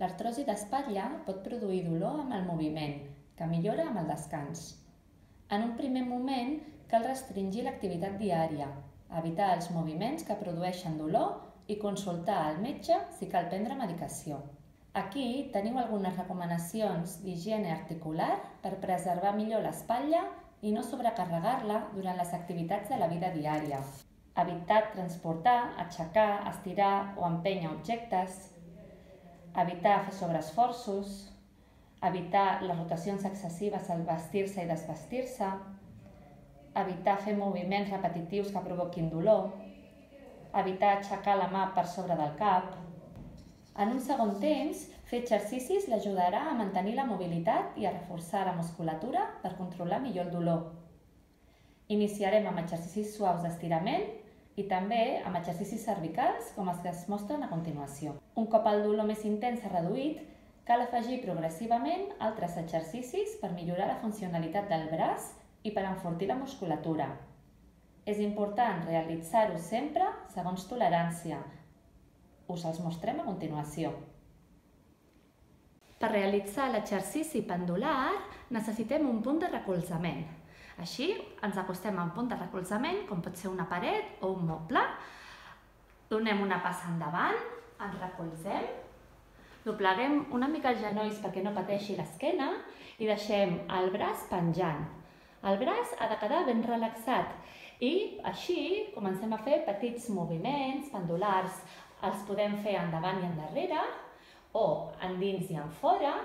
L'artrosi d'espatlla pot produir dolor amb el moviment, que millora amb el descans. En un primer moment, cal restringir l'activitat diària, evitar els moviments que produeixen dolor i consultar al metge si cal prendre medicació. Aquí teniu algunes recomanacions d'higiene articular per preservar millor l'espatlla i no sobrecarregar-la durant les activitats de la vida diària. Evitar transportar, aixecar, estirar o empènyer objectes. Evitar fer sobreesforços. Evitar les rotacions excessives al vestir-se i desvestir-se. Evitar fer moviments repetitius que provoquin dolor. Evitar aixecar la mà per sobre del cap. En un segon temps, fer exercicis l'ajudarà a mantenir la mobilitat i a reforçar la musculatura per controlar millor el dolor. Iniciarem amb exercicis suaus d'estirament i també amb exercicis cervicals com els que es mostren a continuació. Un cop el dolor més intens s'ha reduït, cal afegir progressivament altres exercicis per millorar la funcionalitat del braç i per enfortir la musculatura. És important realitzar-ho sempre segons tolerància. Us els mostrem a continuació. Per realitzar l'exercici pendular necessitem un punt de recolzament. Així ens acostem a un punt de recolzament, com pot ser una paret o un moble. Donem una passa endavant, ens recolzem, dobleguem una mica els genolls perquè no pateixi l'esquena i deixem el braç penjant. El braç ha de quedar ben relaxat i així comencem a fer petits moviments pendulars. Els podem fer endavant i endarrere o endins i enfora,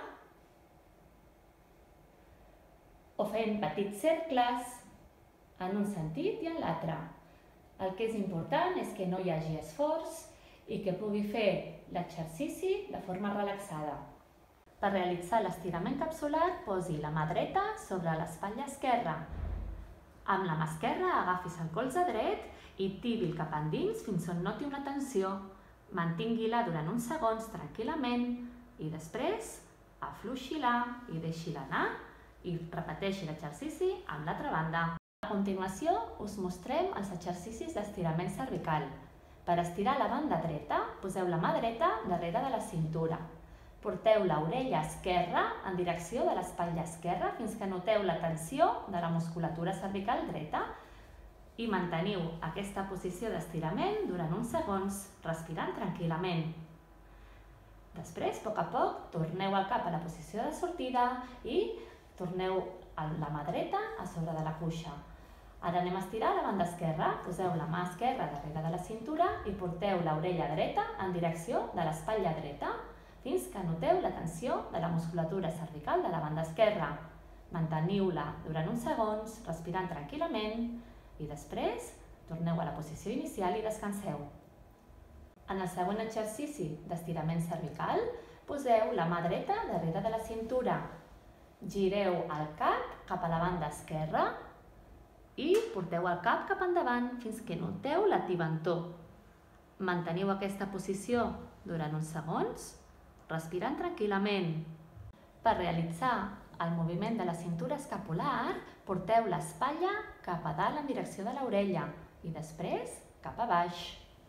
o fent petits cercles en un sentit i en l'altre. El que és important és que no hi hagi esforç i que pugui fer l'exercici de forma relaxada. Per realitzar l'estirament capsular, posi la mà dreta sobre l'espatlla esquerra. Amb la mà esquerra agafis el colze dret i tiri'l cap endins fins on noti una tensió. Mantingui-la durant uns segons tranquil·lament i després afluixi-la i deixi-la anar i repeteixi l'exercici amb l'altra banda. A continuació us mostrem els exercicis d'estirament cervical. Per estirar la banda dreta, poseu la mà dreta darrere de la cintura. Porteu l'orella esquerra en direcció de l'espatlla esquerra fins que noteu la tensió de la musculatura cervical dreta i manteniu aquesta posició d'estirament durant uns segons, respirant tranquil·lament. Després, a poc, torneu el cap a la posició de sortida i torneu la mà dreta a sobre de la cuixa. Ara anem a estirar la banda esquerra. Poseu la mà esquerra darrere de la cintura i porteu l'orella dreta en direcció de l'espatlla dreta fins que noteu la tensió de la musculatura cervical de la banda esquerra. Manteniu-la durant uns segons, respirant tranquil·lament i després torneu a la posició inicial i descanseu. En el següent exercici d'estirament cervical, poseu la mà dreta darrere de la cintura. Gireu el cap a la banda esquerra i porteu el cap cap endavant fins que noteu la tibantor. Manteniu aquesta posició durant uns segons, respirant tranquil·lament. Per realitzar el moviment de la cintura escapular, porteu l'espatlla cap a dalt en direcció de l'orella i després cap a baix.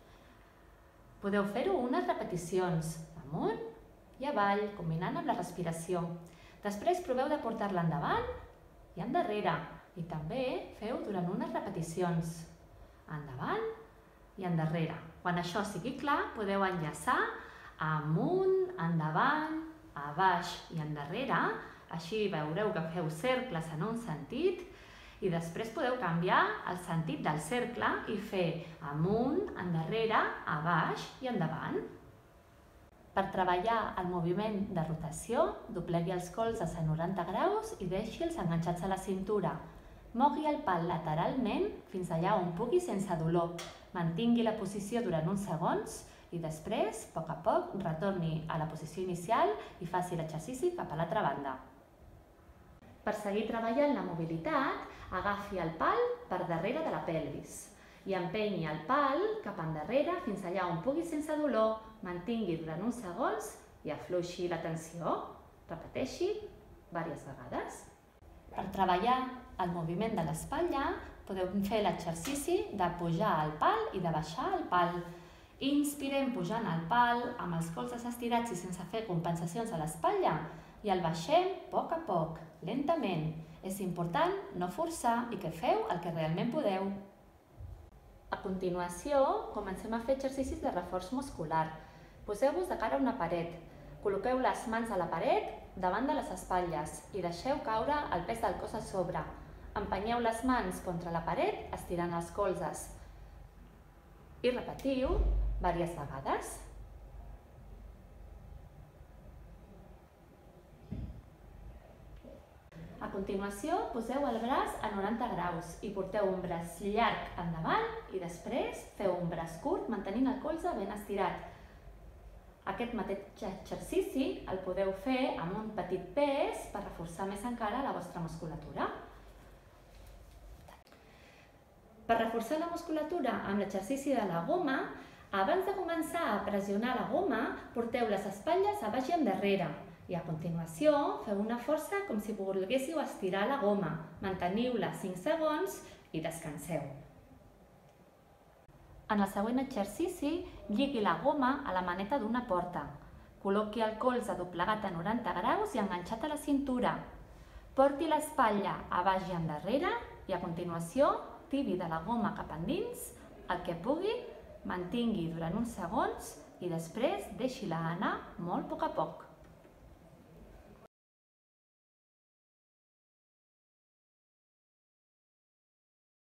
Podeu fer-ho unes repeticions, amunt i avall, combinant amb la respiració. Després proveu de portar-la endavant i endarrere i també feu durant unes repeticions, endavant i endarrere. Quan això sigui clar, podeu enllaçar amunt, endavant, a baix i endarrere. Així veureu que feu cercles en un sentit i després podeu canviar el sentit del cercle i fer amunt, endarrere, a baix i endavant. Per treballar el moviment de rotació, doblegui els colzes a 90 graus i deixi'ls enganxats a la cintura. Mogui el pal lateralment fins allà on pugui sense dolor. Mantingui la posició durant uns segons i després, a poc, retorni a la posició inicial i faci l'exercici cap a l'altra banda. Per seguir treballant la mobilitat, agafi el pal per darrere de la pelvis i empenyi el pal cap endarrere fins allà on pugui sense dolor. Mantingui durant uns segons i afluixi la tensió. Repeteixi diverses vegades. Per treballar el moviment de l'espatlla, podeu fer l'exercici de pujar el pal i de baixar el pal. Inspirem pujant el pal, amb els colzes estirats i sense fer compensacions a l'espatlla, i el baixem a poc, lentament. És important no forçar i que feu el que realment podeu. A continuació, comencem a fer exercicis de reforç muscular. Poseu-vos de cara a una paret. Col·loqueu les mans a la paret davant de les espatlles i deixeu caure el pes del cos a sobre. Empenyeu les mans contra la paret estirant els colzes. I repetiu diverses vegades. A continuació, poseu el braç a 90 graus i porteu un braç llarg endavant i després feu un braç curt mantenint el colze ben estirat. Aquest mateix exercici el podeu fer amb un petit pes per reforçar més encara la vostra musculatura. Per reforçar la musculatura amb l'exercici de la goma, abans de començar a pressionar la goma, porteu les espatlles a baix i endarrere i a continuació feu una força com si volguéssiu estirar la goma. Manteniu-la 5 segons i descanseu. En el següent exercici, lligui la goma a la maneta d'una porta. Col·loqui el colze doblegat a 90 graus i enganxat a la cintura. Porti l'espatlla a baix i endarrere i a continuació tiri de la goma cap endins el que pugui, mantingui durant uns segons i després deixi-la anar molt a poc.